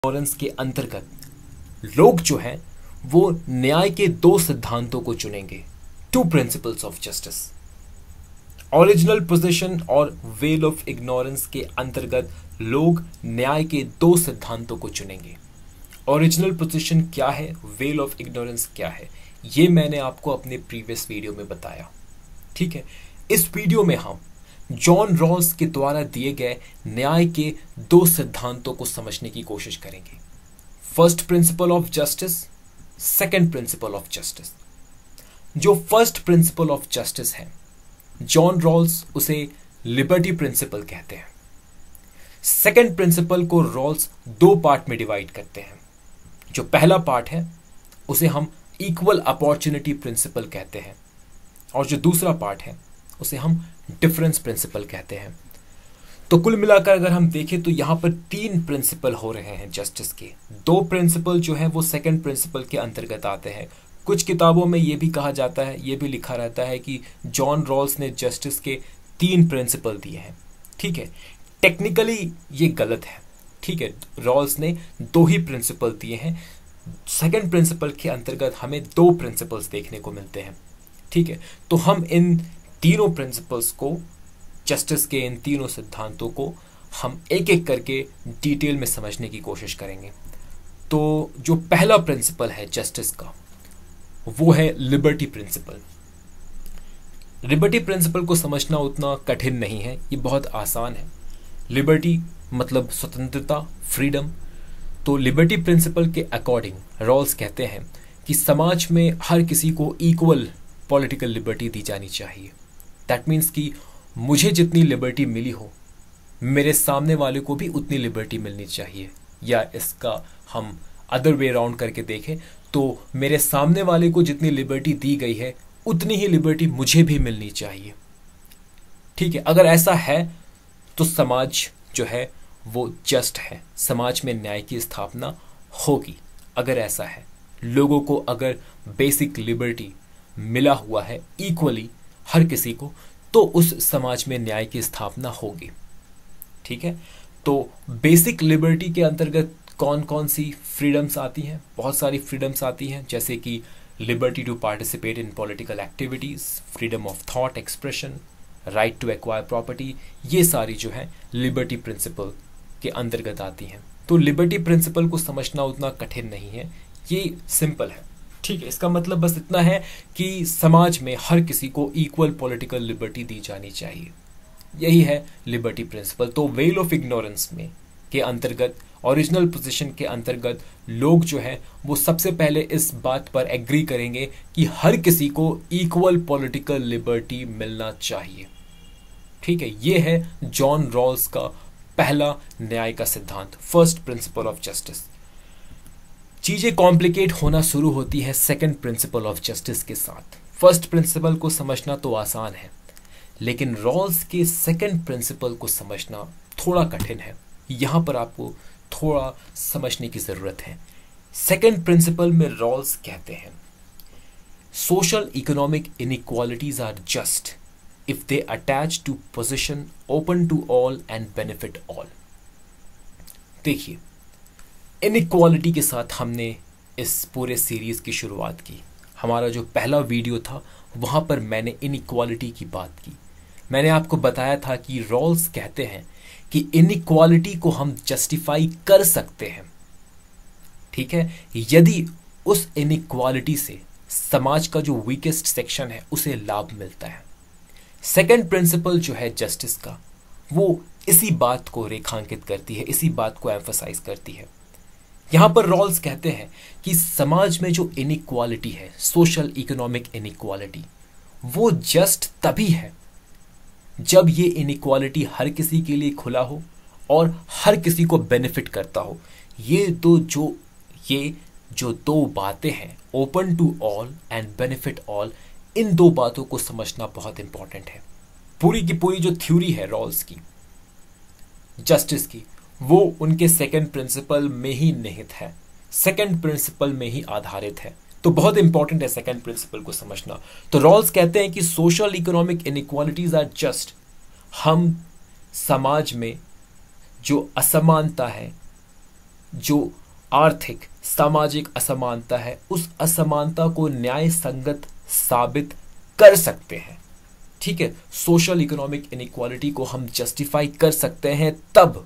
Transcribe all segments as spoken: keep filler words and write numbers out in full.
Ignorance के अंतर्गत लोग जो हैं वो न्याय के दो सिद्धांतों को चुनेंगे, two principles of justice. Original position और वेल ऑफ इग्नोरेंस के अंतर्गत लोग न्याय के दो सिद्धांतों को चुनेंगे। ओरिजिनल पोजीशन क्या है, वेल ऑफ इग्नोरेंस क्या है, ये मैंने आपको अपने प्रीवियस वीडियो में बताया। ठीक है, इस वीडियो में हम जॉन रॉल्स के द्वारा दिए गए न्याय के दो सिद्धांतों को समझने की कोशिश करेंगे। First principle of justice, second principle of justice. जो फर्स्ट प्रिंसिपल ऑफ जस्टिस है, जॉन रॉल्स उसे लिबर्टी प्रिंसिपल कहते हैं। सेकंड प्रिंसिपल को रॉल्स दो पार्ट में डिवाइड करते हैं। जो पहला पार्ट है उसे हम इक्वल अपॉर्चुनिटी प्रिंसिपल कहते हैं, और जो दूसरा पार्ट है उसे हम डिफरेंस प्रिंसिपल कहते हैं। तो कुल मिलाकर अगर हम देखें तो यहां पर तीन प्रिंसिपल हो रहे हैं जस्टिस के। दो प्रिंसिपल जो है वो सेकंड प्रिंसिपल के अंतर्गत आते हैं। कुछ किताबों में यह भी कहा जाता है, यह भी लिखा रहता है कि जॉन रॉल्स ने जस्टिस के तीन प्रिंसिपल दिए हैं। ठीक है, टेक्निकली ये गलत है। ठीक है, रॉल्स ने दो ही प्रिंसिपल दिए हैं। सेकंड प्रिंसिपल के अंतर्गत हमें दो प्रिंसिपल्स देखने को मिलते हैं। ठीक है, तो हम इन तीनों प्रिंसिपल्स को, जस्टिस के इन तीनों सिद्धांतों को हम एक एक करके डिटेल में समझने की कोशिश करेंगे। तो जो पहला प्रिंसिपल है जस्टिस का वो है लिबर्टी प्रिंसिपल। लिबर्टी प्रिंसिपल को समझना उतना कठिन नहीं है, ये बहुत आसान है। लिबर्टी मतलब स्वतंत्रता, फ्रीडम। तो लिबर्टी प्रिंसिपल के अकॉर्डिंग रॉल्स कहते हैं कि समाज में हर किसी को इक्वल पॉलिटिकल लिबर्टी दी जानी चाहिए। दैट मीन्स कि मुझे जितनी लिबर्टी मिली हो, मेरे सामने वाले को भी उतनी लिबर्टी मिलनी चाहिए। या इसका हम अदर वे राउंड करके देखें तो मेरे सामने वाले को जितनी लिबर्टी दी गई है उतनी ही लिबर्टी मुझे भी मिलनी चाहिए। ठीक है, अगर ऐसा है तो समाज जो है वो जस्ट है, समाज में न्याय की स्थापना होगी। अगर ऐसा है, लोगों को अगर बेसिक लिबर्टी मिला हुआ है इक्वली हर किसी को, तो उस समाज में न्याय की स्थापना होगी। ठीक है, तो बेसिक लिबर्टी के अंतर्गत कौन कौन सी फ्रीडम्स आती हैं? बहुत सारी फ्रीडम्स आती हैं, जैसे कि liberty to participate in political activities, freedom of thought expression, right to acquire property. ये सारी जो है लिबर्टी प्रिंसिपल के अंतर्गत आती हैं। तो लिबर्टी प्रिंसिपल को समझना उतना कठिन नहीं है, ये सिंपल है। ठीक है, इसका मतलब बस इतना है कि समाज में हर किसी को इक्वल पॉलिटिकल लिबर्टी दी जानी चाहिए। यही है लिबर्टी प्रिंसिपल। तो वेल ऑफ इग्नोरेंस में के अंतर्गत, ओरिजिनल पोजीशन के अंतर्गत लोग जो है वो सबसे पहले इस बात पर एग्री करेंगे कि हर किसी को इक्वल पॉलिटिकल लिबर्टी मिलना चाहिए। ठीक है, ये है जॉन रॉल्स का पहला न्याय का सिद्धांत, फर्स्ट प्रिंसिपल ऑफ जस्टिस। चीजें कॉम्प्लिकेट होना शुरू होती है सेकंड प्रिंसिपल ऑफ जस्टिस के साथ। फर्स्ट प्रिंसिपल को समझना तो आसान है, लेकिन रॉल्स के सेकंड प्रिंसिपल को समझना थोड़ा कठिन है। यहां पर आपको थोड़ा समझने की जरूरत है। सेकंड प्रिंसिपल में रॉल्स कहते हैं social economic inequalities are just if they attach to position open to all and benefit all. देखिए, इनइक्वालिटी के साथ हमने इस पूरे सीरीज की शुरुआत की। हमारा जो पहला वीडियो था वहां पर मैंने इनइक्वालिटी की बात की। मैंने आपको बताया था कि रॉल्स कहते हैं कि इनइक्वालिटी को हम जस्टिफाई कर सकते हैं। ठीक है, यदि उस इनइक्वालिटी से समाज का जो वीकेस्ट सेक्शन है उसे लाभ मिलता है। सेकंड प्रिंसिपल जो है जस्टिस का, वो इसी बात को रेखांकित करती है, इसी बात को एम्फसाइज करती है। यहां पर रॉल्स कहते हैं कि समाज में जो इनइक्वालिटी है, सोशल इकोनॉमिक इनइक्वालिटी, वो जस्ट तभी है जब ये इनइक्वालिटी हर किसी के लिए खुला हो और हर किसी को बेनिफिट करता हो। ये दो जो ये जो दो बातें हैं, open to all and benefit all, इन दो बातों को समझना बहुत इंपॉर्टेंट है। पूरी की पूरी जो थ्योरी है रॉल्स की, जस्टिस की, वो उनके सेकंड प्रिंसिपल में ही निहित है, सेकंड प्रिंसिपल में ही आधारित है। तो बहुत इंपॉर्टेंट है सेकंड प्रिंसिपल को समझना। तो रॉल्स कहते हैं कि social economic inequalities are just, हम समाज में जो असमानता है जो आर्थिक सामाजिक असमानता है उस असमानता को न्याय संगत साबित कर सकते हैं। ठीक है, सोशल इकोनॉमिक इनइक्वालिटी को हम जस्टिफाई कर सकते हैं तब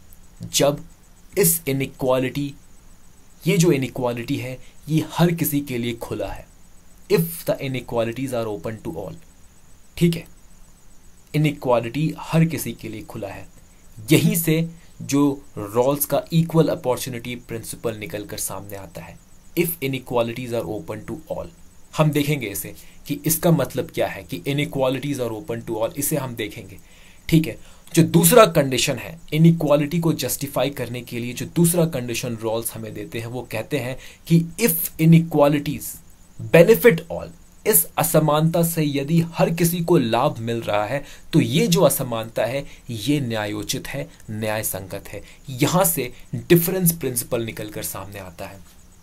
जब इस इनइक्वालिटी, ये जो इनइक्वालिटी है ये हर किसी के लिए खुला है। If the inequalities are open to all. ठीक है, इनइक्वालिटी हर किसी के लिए खुला है। यहीं से जो रॉल्स का इक्वल अपॉर्चुनिटी प्रिंसिपल निकल कर सामने आता है। If inequalities are open to all, हम देखेंगे इसे कि इसका मतलब क्या है कि inequalities are open to all, इसे हम देखेंगे। ठीक है, जो दूसरा कंडीशन है इनइक्वालिटी को जस्टिफाई करने के लिए, जो दूसरा कंडीशन रॉल्स हमें देते हैं, वो कहते हैं कि इफ इनइक्वालिटीज बेनिफिट ऑल, इस असमानता से यदि हर किसी को लाभ मिल रहा है तो ये जो असमानता है ये न्यायोचित है, न्याय संगत है। यहां से डिफरेंस प्रिंसिपल निकलकर सामने आता है।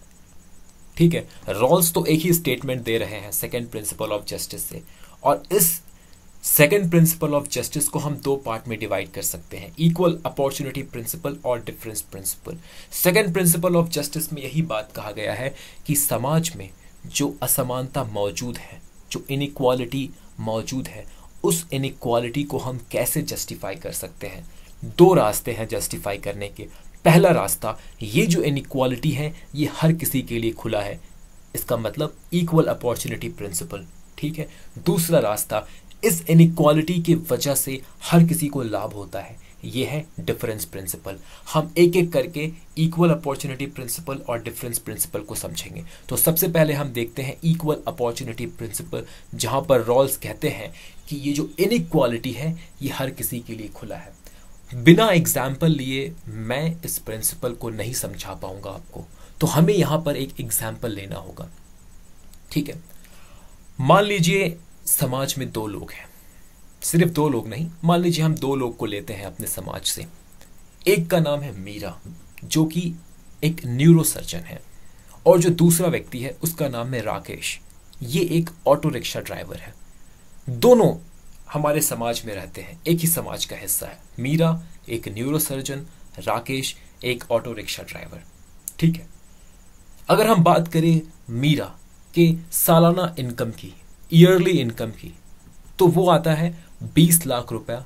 ठीक है, रॉल्स तो एक ही स्टेटमेंट दे रहे हैं सेकंड प्रिंसिपल ऑफ जस्टिस से, और इस सेकंड प्रिंसिपल ऑफ जस्टिस को हम दो पार्ट में डिवाइड कर सकते हैं, इक्वल अपॉर्चुनिटी प्रिंसिपल और difference principle. Second principle of justice में यही बात कहा गया है कि समाज में जो असमानता मौजूद है, जो इनइक्वालिटी मौजूद है, उस इनइक्वालिटी को हम कैसे जस्टिफाई कर सकते हैं। दो रास्ते हैं जस्टिफाई करने के। पहला रास्ता, ये जो इनइक्वालिटी है ये हर किसी के लिए खुला है, इसका मतलब इक्वल अपॉर्चुनिटी प्रिंसिपल। ठीक है, दूसरा रास्ता, इस इनइक्वालिटी की वजह से हर किसी को लाभ होता है, ये है डिफरेंस प्रिंसिपल। हम एक एक करके इक्वल अपॉर्चुनिटी प्रिंसिपल और डिफरेंस प्रिंसिपल को समझेंगे। तो सबसे पहले हम देखते हैं इक्वल अपॉर्चुनिटी प्रिंसिपल, जहां पर रॉल्स कहते हैं कि ये जो इनइक्वालिटी है ये हर किसी के लिए खुला है। बिना एग्जाम्पल लिए मैं इस प्रिंसिपल को नहीं समझा पाऊंगा आपको, तो हमें यहां पर एक एग्जाम्पल लेना होगा। ठीक है, मान लीजिए समाज में दो लोग हैं, सिर्फ दो लोग नहीं, मान लीजिए हम दो लोग को लेते हैं अपने समाज से। एक का नाम है मीरा जो कि एक न्यूरो सर्जन है, और जो दूसरा व्यक्ति है उसका नाम है राकेश, ये एक ऑटो रिक्शा ड्राइवर है। दोनों हमारे समाज में रहते हैं, एक ही समाज का हिस्सा है। मीरा एक न्यूरो सर्जन, राकेश एक ऑटो रिक्शा ड्राइवर। ठीक है, अगर हम बात करें मीरा के सालाना इनकम की, ईयरली इनकम की, तो वो आता है बीस लाख रुपया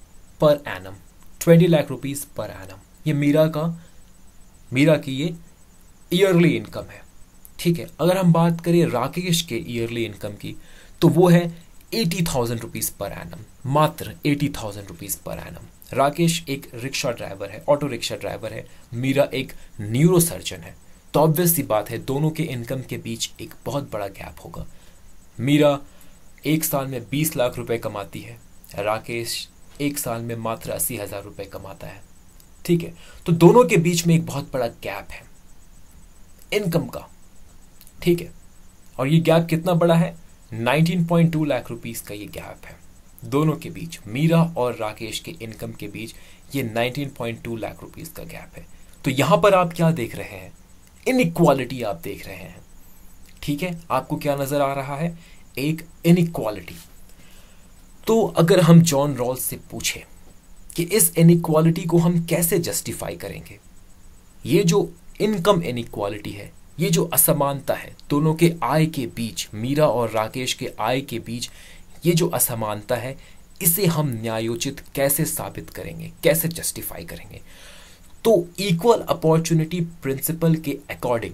per annum, twenty lakh rupees per annum. ये मीरा का मीरा की ये ईयरली इनकम है। ठीक है, अगर हम बात करें राकेश के ईयरली इनकम की, तो वो है eighty thousand rupees per annum, मात्र eighty thousand rupees per annum. Rakesh एक रिक्शा ड्राइवर है, ऑटो रिक्शा ड्राइवर है, मीरा एक न्यूरो सर्जन है। तो ऑब्वियस सी बात है दोनों के इनकम के बीच एक बहुत बड़ा गैप होगा। मीरा एक साल में बीस लाख रुपए कमाती है, राकेश एक साल में मात्र अस्सी हजार रुपए कमाता है। ठीक है, तो दोनों के बीच में एक बहुत बड़ा गैप है इनकम का। ठीक है, और ये गैप कितना बड़ा है? Nineteen point two lakh rupees का ये गैप है दोनों के बीच, मीरा और राकेश के इनकम के बीच ये nineteen point two lakh rupees का गैप है। तो यहां पर आप क्या देख रहे हैं? इनइक्वालिटी आप देख रहे हैं। ठीक है, आपको क्या नजर आ रहा है? एक इनइक्वालिटी। तो अगर हम जॉन रॉल्स से पूछे कि इस इनइक्वालिटी को हम कैसे जस्टिफाई करेंगे, ये जो इनकम इनइक्वालिटी है, ये जो असमानता है दोनों के आय के बीच, मीरा और राकेश के आय के बीच ये जो असमानता है, इसे हम न्यायोचित कैसे साबित करेंगे, कैसे जस्टिफाई करेंगे? तो इक्वल अपॉर्चुनिटी प्रिंसिपल के अकॉर्डिंग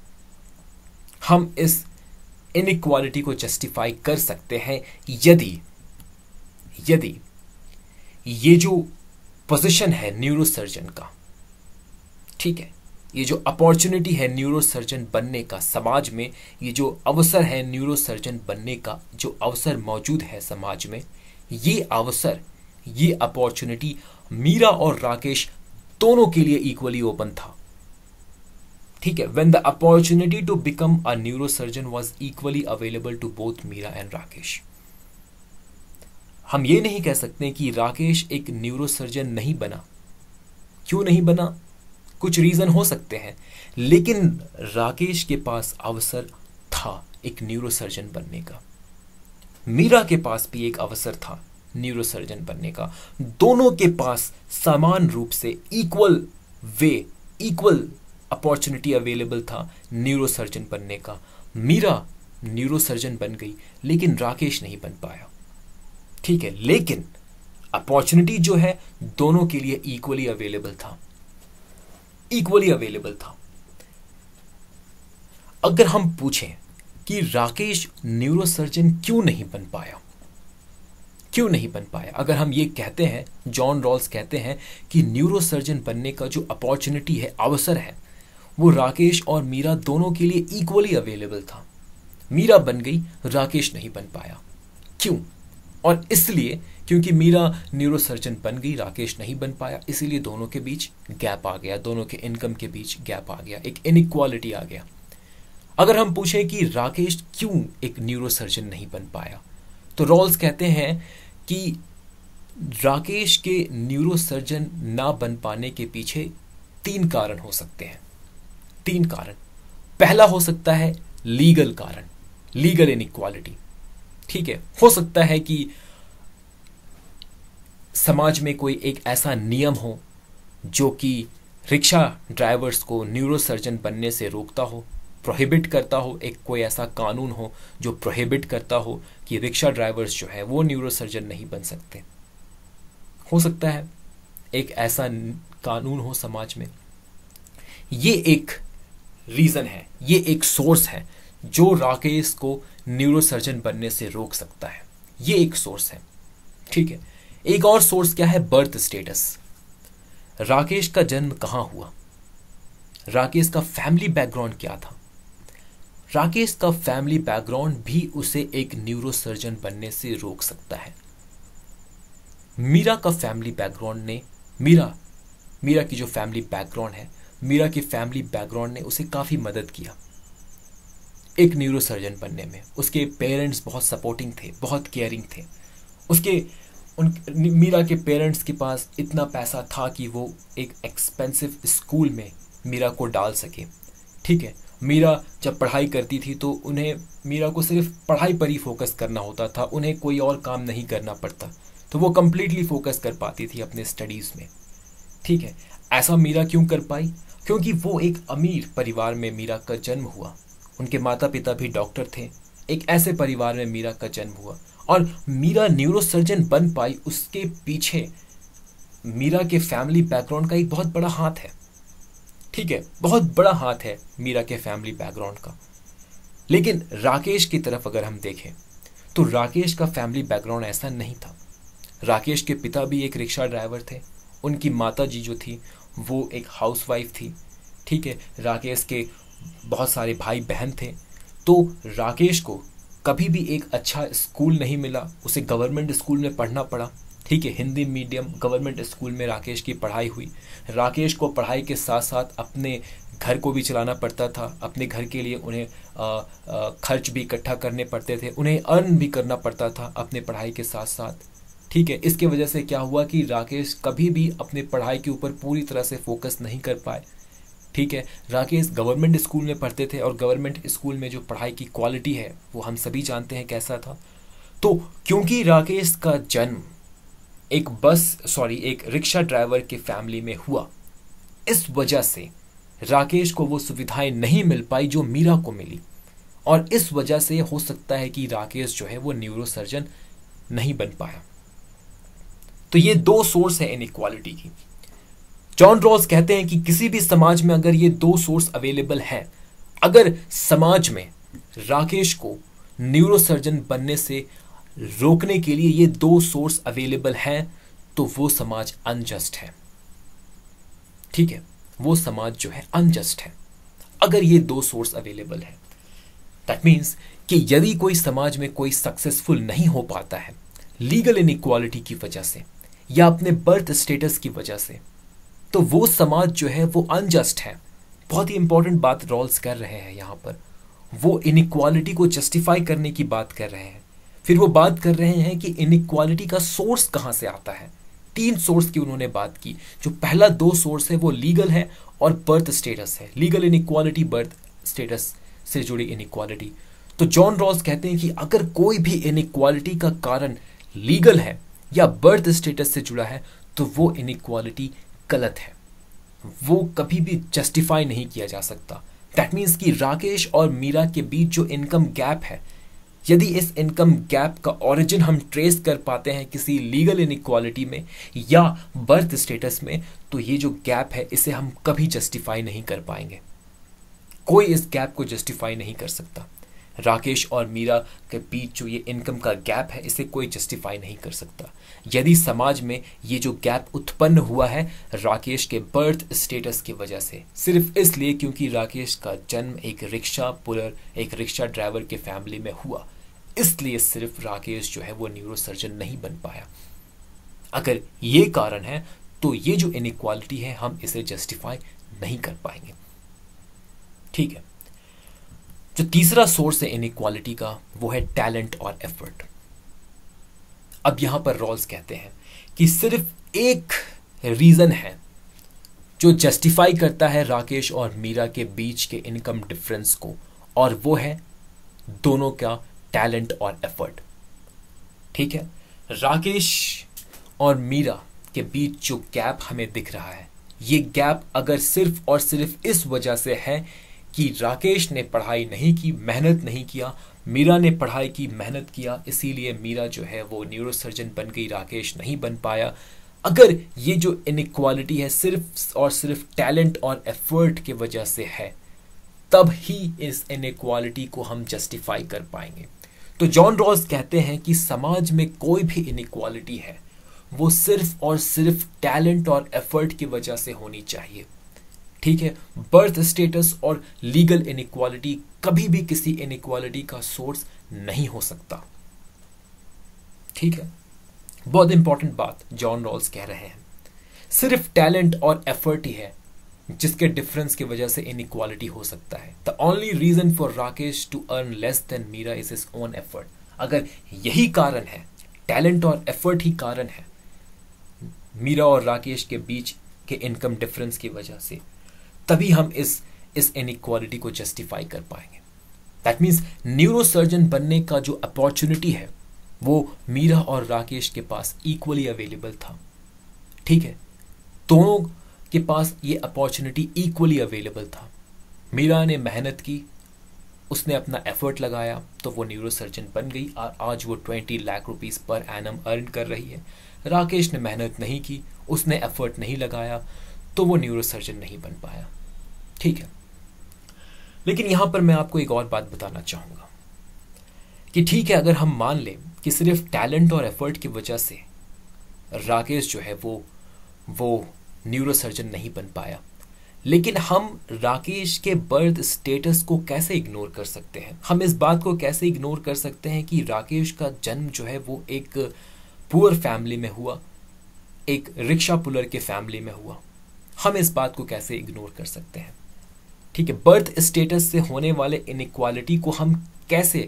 हम इस इनइक्वालिटी को जस्टिफाई कर सकते हैं यदि यदि ये जो पोजीशन है न्यूरो सर्जन का, ठीक है, ये जो अपॉर्चुनिटी है न्यूरो सर्जन बनने का, समाज में ये जो अवसर है न्यूरो सर्जन बनने का, जो अवसर मौजूद है समाज में, ये अवसर, ये अपॉर्चुनिटी मीरा और राकेश दोनों के लिए इक्वली ओपन था। ठीक है, when the opportunity to become a neurosurgeon was equally available to both Meera and Rakesh. हम ये नहीं कह सकते कि राकेश एक न्यूरोसर्जन नहीं बना। क्यों नहीं बना? कुछ रीजन हो सकते हैं, लेकिन राकेश के पास अवसर था एक न्यूरोसर्जन बनने का, मीरा के पास भी एक अवसर था न्यूरोसर्जन बनने का। दोनों के पास समान रूप से equal way, equal opportunity available था न्यूरोसर्जन बनने का। मीरा न्यूरोसर्जन बन गई लेकिन राकेश नहीं बन पाया। ठीक है, लेकिन अपॉर्चुनिटी जो है दोनों के लिए इक्वली अवेलेबल था, इक्वली अवेलेबल था। अगर हम पूछें कि राकेश न्यूरोसर्जन क्यों नहीं बन पाया, क्यों नहीं बन पाया, अगर हम ये कहते हैं, जॉन रॉल्स कहते हैं कि न्यूरोसर्जन बनने का जो अपॉर्चुनिटी है, अवसर है, वो राकेश और मीरा दोनों के लिए इक्वली अवेलेबल था। मीरा बन गई, राकेश नहीं बन पाया। क्यों? और इसलिए क्योंकि मीरा न्यूरोसर्जन बन गई, राकेश नहीं बन पाया, इसीलिए दोनों के बीच गैप आ गया, दोनों के इनकम के बीच गैप आ गया, एक इनइक्वालिटी आ गया। अगर हम पूछें कि राकेश क्यों एक न्यूरोसर्जन नहीं बन पाया, तो रॉल्स कहते हैं कि राकेश के न्यूरोसर्जन ना बन पाने के पीछे तीन कारण हो सकते हैं। तीन कारण। पहला हो सकता है लीगल कारण, लीगल इनइक्वालिटी। ठीक है, हो सकता है कि समाज में कोई एक ऐसा नियम हो जो कि रिक्शा ड्राइवर्स को न्यूरोसर्जन बनने से रोकता हो, प्रोहिबिट करता हो। एक कोई ऐसा कानून हो जो प्रोहिबिट करता हो कि रिक्शा ड्राइवर्स जो है वो न्यूरोसर्जन नहीं बन सकते। हो सकता है एक ऐसा कानून हो समाज में। ये एक रीजन है, ये एक सोर्स है जो राकेश को न्यूरोसर्जन बनने से रोक सकता है। ये एक सोर्स है। ठीक है, एक और सोर्स क्या है? Birth status. राकेश का जन्म कहां हुआ, राकेश का फैमिली बैकग्राउंड क्या था। राकेश का फैमिली बैकग्राउंड भी उसे एक न्यूरोसर्जन बनने से रोक सकता है। मीरा का फैमिली बैकग्राउंड ने मीरा मीरा की जो फैमिली बैकग्राउंड है, मीरा की फैमिली बैकग्राउंड ने उसे काफी मदद किया एक न्यूरोसर्जन बनने में। उसके पेरेंट्स बहुत सपोर्टिंग थे, बहुत केयरिंग थे। उसके उन मीरा के पेरेंट्स के पास इतना पैसा था कि वो एक एक्सपेंसिव स्कूल में मीरा को डाल सके। ठीक है, मीरा जब पढ़ाई करती थी तो उन्हें मीरा को सिर्फ पढ़ाई पर ही फोकस करना होता था, उन्हें कोई और काम नहीं करना पड़ता, तो वो कंप्लीटली फोकस कर पाती थी अपने स्टडीज में। ठीक है, ऐसा मीरा क्यों कर पाई? क्योंकि वो एक अमीर परिवार में मीरा का जन्म हुआ। उनके माता पिता भी डॉक्टर थे। एक ऐसे परिवार में मीरा का जन्म हुआ और मीरा न्यूरोसर्जन बन पाई। उसके पीछे मीरा के फैमिली बैकग्राउंड का एक बहुत बड़ा हाथ है। ठीक है, बहुत बड़ा हाथ है मीरा के फैमिली बैकग्राउंड का। लेकिन राकेश की तरफ अगर हम देखें तो राकेश का फैमिली बैकग्राउंड ऐसा नहीं था। राकेश के पिता भी एक रिक्शा ड्राइवर थे, उनकी माता जी जो थी वो एक हाउसवाइफ थी। ठीक है, राकेश के बहुत सारे भाई बहन थे। तो राकेश को कभी भी एक अच्छा स्कूल नहीं मिला, उसे गवर्नमेंट स्कूल में पढ़ना पड़ा। ठीक है, हिंदी मीडियम गवर्नमेंट स्कूल में राकेश की पढ़ाई हुई। राकेश को पढ़ाई के साथ साथ अपने घर को भी चलाना पड़ता था। अपने घर के लिए उन्हें आ, आ, खर्च भी इकट्ठा करने पड़ते थे, उन्हें अर्न भी करना पड़ता था अपने पढ़ाई के साथ साथ। ठीक है, इसके वजह से क्या हुआ कि राकेश कभी भी अपने पढ़ाई के ऊपर पूरी तरह से फोकस नहीं कर पाए। ठीक है, राकेश गवर्नमेंट स्कूल में पढ़ते थे और गवर्नमेंट स्कूल में जो पढ़ाई की क्वालिटी है वो हम सभी जानते हैं कैसा था। तो क्योंकि राकेश का जन्म एक बस सॉरी एक रिक्शा ड्राइवर के फैमिली में हुआ, इस वजह से राकेश को वो सुविधाएं नहीं मिल पाई जो मीरा को मिली, और इस वजह से हो सकता है कि राकेश जो है वो न्यूरोसर्जन नहीं बन पाया। तो ये दो सोर्स है इनइक्वालिटी की। जॉन रॉल्स कहते हैं कि किसी भी समाज में अगर ये दो सोर्स अवेलेबल हैं, अगर समाज में राकेश को न्यूरोसर्जन बनने से रोकने के लिए ये दो सोर्स अवेलेबल हैं, तो वो समाज अनजस्ट है। ठीक है, वो समाज जो है अनजस्ट है अगर ये दो सोर्स अवेलेबल है। दैट मीन्स कि यदि कोई समाज में कोई सक्सेसफुल नहीं हो पाता है लीगल इनइक्वालिटी की वजह से या अपने बर्थ स्टेटस की वजह से, तो वो समाज जो है वो अनजस्ट है। बहुत ही इंपॉर्टेंट बात रॉल्स कर रहे हैं यहाँ पर। वो इनइक्वालिटी को जस्टिफाई करने की बात कर रहे हैं। फिर वो बात कर रहे हैं कि इनइक्वालिटी का सोर्स कहाँ से आता है। तीन सोर्स की उन्होंने बात की। जो पहला दो सोर्स है वो लीगल है और बर्थ स्टेटस है। लीगल इनइक्वालिटी, बर्थ स्टेटस से जुड़ी इनइक्वालिटी। तो जॉन रॉल्स कहते हैं कि अगर कोई भी इनइक्वालिटी का कारण लीगल है या बर्थ स्टेटस से जुड़ा है तो वो इनइक्वालिटी गलत है। वो कभी भी जस्टिफाई नहीं किया जा सकता। दैट मीन्स कि राकेश और मीरा के बीच जो इनकम गैप है, यदि इस इनकम गैप का ओरिजिन हम ट्रेस कर पाते हैं किसी लीगल इनइक्वालिटी में या बर्थ स्टेटस में, तो ये जो गैप है इसे हम कभी जस्टिफाई नहीं कर पाएंगे। कोई इस गैप को जस्टिफाई नहीं कर सकता। राकेश और मीरा के बीच जो ये इनकम का गैप है, इसे कोई जस्टिफाई नहीं कर सकता। यदि समाज में ये जो गैप उत्पन्न हुआ है राकेश के बर्थ स्टेटस की वजह से, सिर्फ इसलिए क्योंकि राकेश का जन्म एक रिक्शा पुलर, एक रिक्शा ड्राइवर के फैमिली में हुआ, इसलिए सिर्फ राकेश जो है वो न्यूरोसर्जन नहीं बन पाया। अगर ये कारण है तो ये जो इनइक्वालिटी है हम इसे जस्टिफाई नहीं कर पाएंगे। ठीक है, जो तीसरा सोर्स है इनइक्वालिटी का वो है टैलेंट और एफर्ट। अब यहां पर रॉल्स कहते हैं कि सिर्फ एक रीजन है जो जस्टिफाई करता है राकेश और मीरा के बीच के इनकम डिफरेंस को, और वो है दोनों का टैलेंट और एफर्ट। ठीक है, राकेश और मीरा के बीच जो गैप हमें दिख रहा है, ये गैप अगर सिर्फ और सिर्फ इस वजह से है कि राकेश ने पढ़ाई नहीं की, मेहनत नहीं किया, मीरा ने पढ़ाई की, मेहनत किया, इसीलिए मीरा जो है वो न्यूरोसर्जन बन गई, राकेश नहीं बन पाया। अगर ये जो इनइक्वालिटी है सिर्फ और सिर्फ टैलेंट और एफर्ट की वजह से है, तब ही इस इनइक्वालिटी को हम जस्टिफाई कर पाएंगे। तो जॉन रॉल्स कहते हैं कि समाज में कोई भी इनइक्वालिटी है वो सिर्फ और सिर्फ टैलेंट और एफर्ट की वजह से होनी चाहिए। ठीक है, बर्थ स्टेटस और लीगल इनइक्वालिटी कभी भी किसी इनइक्वालिटी का सोर्स नहीं हो सकता। ठीक है, बहुत इंपॉर्टेंट बात जॉन रॉल्स कह रहे हैं। सिर्फ टैलेंट और एफर्ट ही है जिसके डिफरेंस की वजह से इनइक्वालिटी हो सकता है। The only reason for Rakesh to earn less than Meera is his own effort. अगर यही कारण है, टैलेंट और एफर्ट ही कारण है मीरा और राकेश के बीच के इनकम डिफरेंस की वजह से, तभी हम इस इस इनइक्वालिटी को जस्टिफाई कर पाएंगे। दैट मीन्स न्यूरोसर्जन बनने का जो अपॉर्चुनिटी है वो मीरा और राकेश के पास इक्वली अवेलेबल था। ठीक है, दोनों के पास ये अपॉर्चुनिटी इक्वली अवेलेबल था। मीरा ने मेहनत की, उसने अपना एफर्ट लगाया, तो वो न्यूरोसर्जन बन गई और आज वो twenty lakh rupees per annum earn कर रही है। राकेश ने मेहनत नहीं की, उसने एफर्ट नहीं लगाया, तो वो न्यूरोसर्जन नहीं बन पाया। ठीक है, लेकिन यहां पर मैं आपको एक और बात बताना चाहूंगा कि ठीक है, अगर हम मान लें कि सिर्फ टैलेंट और एफर्ट की वजह से राकेश जो है वो वो न्यूरोसर्जन नहीं बन पाया, लेकिन हम राकेश के बर्थ स्टेटस को कैसे इग्नोर कर सकते हैं? हम इस बात को कैसे इग्नोर कर सकते हैं कि राकेश का जन्म जो है वो एक पुअर फैमिली में हुआ, एक रिक्शा पुलर के फैमिली में हुआ? हम इस बात को कैसे इग्नोर कर सकते हैं? ठीक है, बर्थ स्टेटस से होने वाले इनइक्वालिटी को हम कैसे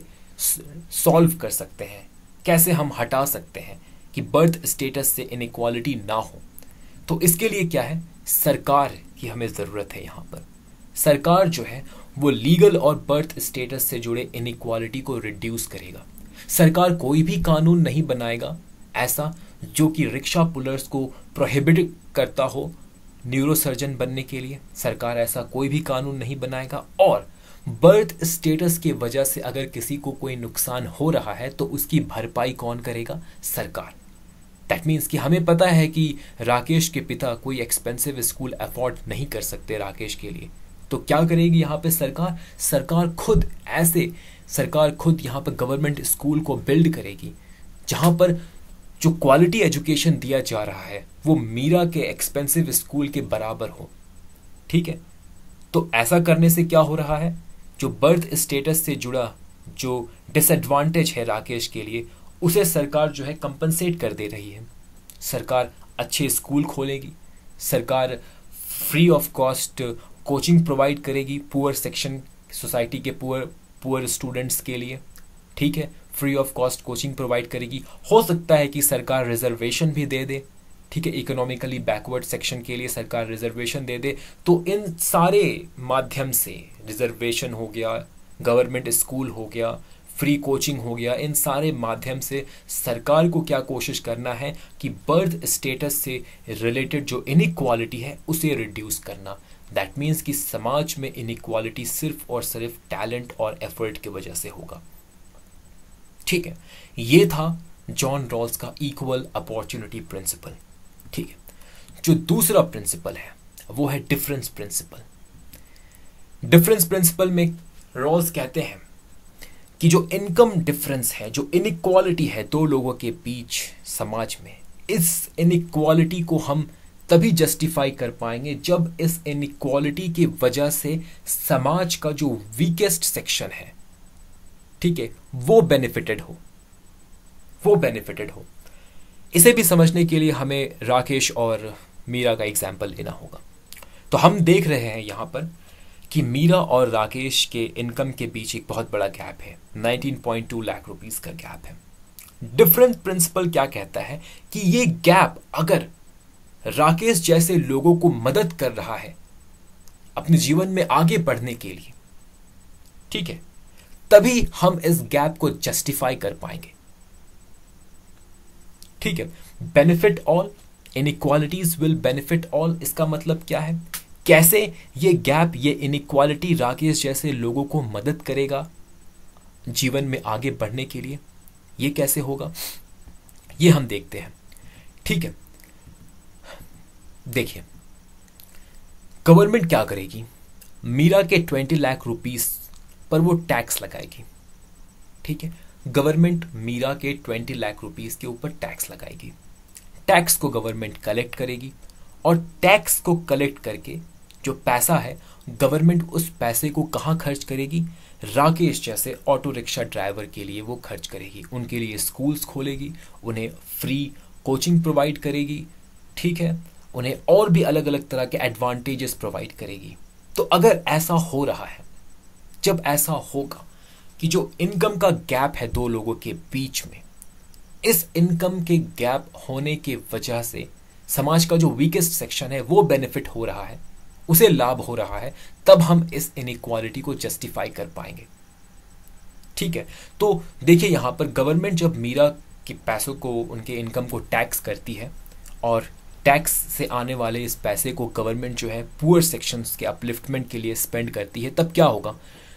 सॉल्व कर सकते हैं, कैसे हम हटा सकते हैं कि बर्थ स्टेटस से इनइक्वालिटी ना हो? तो इसके लिए क्या है, सरकार की हमें जरूरत है। यहाँ पर सरकार जो है वो लीगल और बर्थ स्टेटस से जुड़े इनइक्वालिटी को रिड्यूस करेगा। सरकार कोई भी कानून नहीं बनाएगा ऐसा जो कि रिक्शा पुलर्स को प्रोहिबिट करता हो न्यूरोसर्जन बनने के लिए। सरकार ऐसा कोई भी कानून नहीं बनाएगा, और बर्थ स्टेटस की वजह से अगर किसी को कोई नुकसान हो रहा है तो उसकी भरपाई कौन करेगा? सरकार। दैट मीन्स कि हमें पता है कि राकेश के पिता कोई एक्सपेंसिव स्कूल अफोर्ड नहीं कर सकते राकेश के लिए, तो क्या करेगी यहाँ पे सरकार? सरकार खुद ऐसे सरकार खुद यहाँ पर गवर्नमेंट स्कूल को बिल्ड करेगी जहाँ पर जो क्वालिटी एजुकेशन दिया जा रहा है वो मीरा के एक्सपेंसिव स्कूल के बराबर हो। ठीक है, तो ऐसा करने से क्या हो रहा है, जो बर्थ स्टेटस से जुड़ा जो डिसएडवांटेज है राकेश के लिए उसे सरकार जो है कंपनसेट कर दे रही है। सरकार अच्छे स्कूल खोलेगी, सरकार free of cost coaching provide करेगी पुअर सेक्शन सोसाइटी के पुअर पुअर स्टूडेंट्स के लिए। ठीक है, free of cost coaching provide करेगी। हो सकता है कि सरकार रिजर्वेशन भी दे दे। ठीक है, इकोनॉमिकली बैकवर्ड सेक्शन के लिए सरकार रिजर्वेशन दे दे। तो इन सारे माध्यम से, रिजर्वेशन हो गया, गवर्नमेंट स्कूल हो गया, फ्री कोचिंग हो गया, इन सारे माध्यम से सरकार को क्या कोशिश करना है कि बर्थ स्टेटस से रिलेटेड जो इनइक्वालिटी है उसे रिड्यूस करना। दैट मीन्स कि समाज में इनइक्वालिटी सिर्फ और सिर्फ टैलेंट और एफर्ट की वजह से होगा। ठीक है, ये था जॉन रॉल्स का इक्वल अपॉर्चुनिटी प्रिंसिपल। ठीक है, जो दूसरा प्रिंसिपल है वो है डिफरेंस प्रिंसिपल। डिफरेंस प्रिंसिपल में रॉल्स कहते हैं कि जो इनकम डिफरेंस है, जो इनइक्वालिटी है दो लोगों के बीच समाज में, इस इनइक्वालिटी को हम तभी जस्टिफाई कर पाएंगे जब इस इनइक्वालिटी की वजह से समाज का जो वीकेस्ट सेक्शन है, ठीक है, वो बेनिफिटेड हो, वो बेनिफिटेड हो। इसे भी समझने के लिए हमें राकेश और मीरा का एग्जाम्पल लेना होगा। तो हम देख रहे हैं यहां पर कि मीरा और राकेश के इनकम के बीच एक बहुत बड़ा गैप है, उन्नीस पॉइंट दो लाख रुपीस का गैप है। डिफरेंस प्रिंसिपल क्या कहता है कि ये गैप अगर राकेश जैसे लोगों को मदद कर रहा है अपने जीवन में आगे बढ़ने के लिए, ठीक है, तभी हम इस गैप को जस्टिफाई कर पाएंगे। ठीक है, benefit all, inequalities will benefit all. इसका मतलब क्या है, कैसे ये गैप, ये इनइक्वालिटी राकेश जैसे लोगों को मदद करेगा जीवन में आगे बढ़ने के लिए, ये कैसे होगा, ये हम देखते हैं। ठीक है, देखिए गवर्नमेंट क्या करेगी, मीरा के ट्वेंटी लाख रुपीस पर वो टैक्स लगाएगी। ठीक है, गवर्नमेंट मीरा के ट्वेंटी लाख रुपीस के ऊपर टैक्स लगाएगी। टैक्स को गवर्नमेंट कलेक्ट करेगी और टैक्स को कलेक्ट करके जो पैसा है गवर्नमेंट उस पैसे को कहाँ खर्च करेगी, राकेश जैसे ऑटो रिक्शा ड्राइवर के लिए वो खर्च करेगी, उनके लिए स्कूल्स खोलेगी, उन्हें फ्री कोचिंग प्रोवाइड करेगी। ठीक है, उन्हें और भी अलग अलग तरह के एडवांटेजेस प्रोवाइड करेगी। तो अगर ऐसा हो रहा है, जब ऐसा होगा कि जो इनकम का गैप है दो लोगों के बीच में, इस इनकम के गैप होने के वजह से समाज का जो वीकेस्ट सेक्शन है वो बेनिफिट हो रहा है, उसे लाभ हो रहा है, तब हम इस इनइक्वालिटी को जस्टिफाई कर पाएंगे। ठीक है, तो देखिए यहां पर गवर्नमेंट जब मीरा के पैसों को, उनके इनकम को टैक्स करती है और टैक्स से आने वाले इस पैसे को गवर्नमेंट जो है पुअर सेक्शंस के अपलिफ्टमेंट के लिए स्पेंड करती है, तब क्या होगा,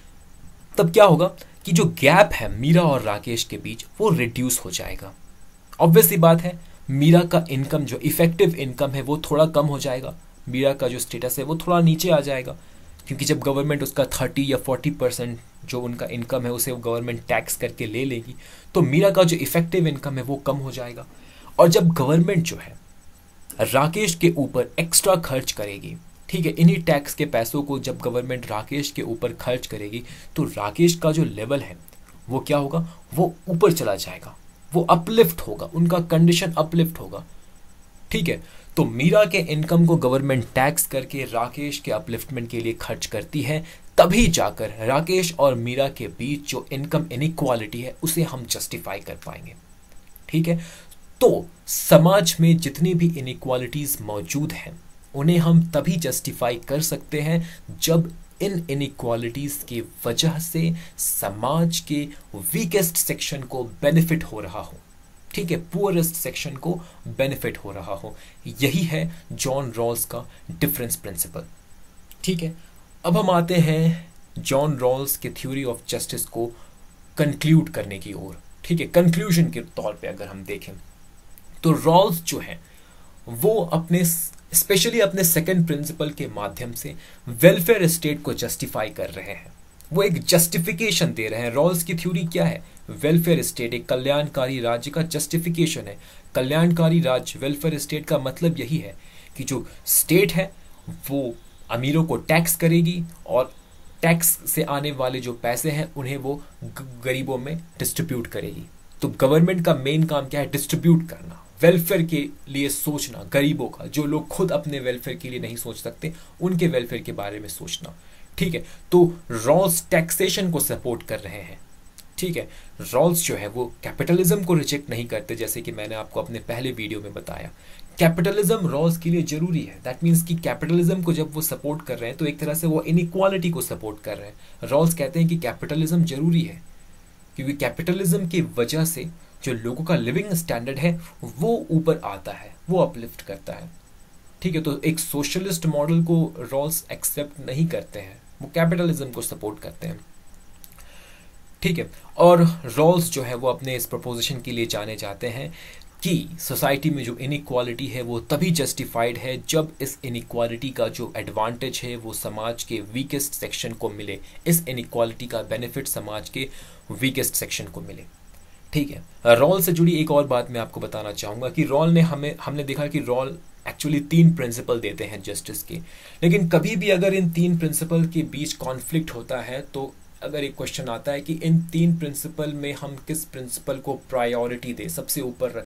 तब क्या होगा कि जो गैप है मीरा और राकेश के बीच वो रिड्यूस हो जाएगा। ऑब्वियसली बात है, मीरा का इनकम, जो इफेक्टिव इनकम है, वो थोड़ा कम हो जाएगा, मीरा का जो स्टेटस है वो थोड़ा नीचे आ जाएगा, क्योंकि जब गवर्नमेंट उसका थर्टी या फोर्टी परसेंट जो उनका इनकम है उसे गवर्नमेंट टैक्स करके ले लेगी, तो मीरा का जो इफेक्टिव इनकम है वो कम हो जाएगा। और जब गवर्नमेंट जो है राकेश के ऊपर एक्स्ट्रा खर्च करेगी, ठीक है, इन्हीं टैक्स के पैसों को जब गवर्नमेंट राकेश के ऊपर खर्च करेगी, तो राकेश का जो लेवल है वो क्या होगा, वो ऊपर चला जाएगा, वो अपलिफ्ट होगा, उनका कंडीशन अपलिफ्ट होगा। ठीक है, तो मीरा के इनकम को गवर्नमेंट टैक्स करके राकेश के अपलिफ्टमेंट के लिए खर्च करती है, तभी जाकर राकेश और मीरा के बीच जो इनकम इनइक्वालिटी है उसे हम जस्टिफाई कर पाएंगे। ठीक है, तो समाज में जितनी भी इनइक्वालिटीज मौजूद हैं उन्हें हम तभी जस्टिफाई कर सकते हैं जब इन इनइक्वालिटीज की वजह से समाज के वीकेस्ट सेक्शन को बेनिफिट हो रहा हो। ठीक है, पुअरेस्ट सेक्शन को बेनिफिट हो रहा हो। यही है जॉन रॉल्स का डिफरेंस प्रिंसिपल। ठीक है, अब हम आते हैं जॉन रॉल्स के थ्योरी ऑफ जस्टिस को कंक्लूड करने की ओर। ठीक है, कंक्लूजन के तौर पे अगर हम देखें तो रॉल्स जो है वो अपने स्पेशली अपने सेकंड प्रिंसिपल के माध्यम से वेलफेयर स्टेट को जस्टिफाई कर रहे हैं, वो एक जस्टिफिकेशन दे रहे हैं। रॉल्स की थ्योरी क्या है, वेलफेयर स्टेट एक कल्याणकारी राज्य का जस्टिफिकेशन है। कल्याणकारी राज्य, वेलफेयर स्टेट का मतलब यही है कि जो स्टेट है वो अमीरों को टैक्स करेगी और टैक्स से आने वाले जो पैसे हैं उन्हें वो गरीबों में डिस्ट्रीब्यूट करेगी। तो गवर्नमेंट का मेन काम क्या है, डिस्ट्रीब्यूट करना, वेलफेयर के लिए सोचना, गरीबों का, जो लोग खुद अपने वेलफेयर के लिए नहीं सोच सकते उनके वेलफेयर के बारे में सोचना। ठीक है, तो रॉल्स टैक्सेशन को सपोर्ट कर रहे हैं। ठीक है, रॉल्स जो है वो कैपिटलिज्म को रिजेक्ट नहीं करते, जैसे कि मैंने आपको अपने पहले वीडियो में बताया। कैपिटलिज्म रॉल्स के लिए जरूरी है। दैट मीन्स कि कैपिटलिज्म को जब वो सपोर्ट कर रहे हैं तो एक तरह से वो इनइक्वालिटी को सपोर्ट कर रहे हैं। रॉल्स कहते हैं कि कैपिटलिज्म जरूरी है क्योंकि कैपिटलिज्म की वजह से जो लोगों का लिविंग स्टैंडर्ड है वो ऊपर आता है, वो अपलिफ्ट करता है। ठीक है, तो एक सोशलिस्ट मॉडल को रॉल्स एक्सेप्ट नहीं करते हैं, वो कैपिटलिज्म को सपोर्ट करते हैं। ठीक है, और रॉल्स जो है वो अपने इस प्रपोजिशन के लिए जाने जाते हैं कि सोसाइटी में जो इनइक्वालिटी है वो तभी जस्टिफाइड है जब इस इनइक्वालिटी का जो एडवांटेज है वो समाज के वीकेस्ट सेक्शन को मिले, इस इनइक्वालिटी का बेनिफिट समाज के वीकेस्ट सेक्शन को मिले। ठीक है, रॉल से जुड़ी एक और बात मैं आपको बताना चाहूँगा कि रॉल ने हमें हमने देखा कि रॉल एक्चुअली तीन प्रिंसिपल देते हैं जस्टिस के, लेकिन कभी भी अगर इन तीन प्रिंसिपल के बीच कॉन्फ्लिक्ट होता है तो अगर एक क्वेश्चन आता है कि इन तीन प्रिंसिपल में हम किस प्रिंसिपल को प्रायोरिटी दें, सबसे ऊपर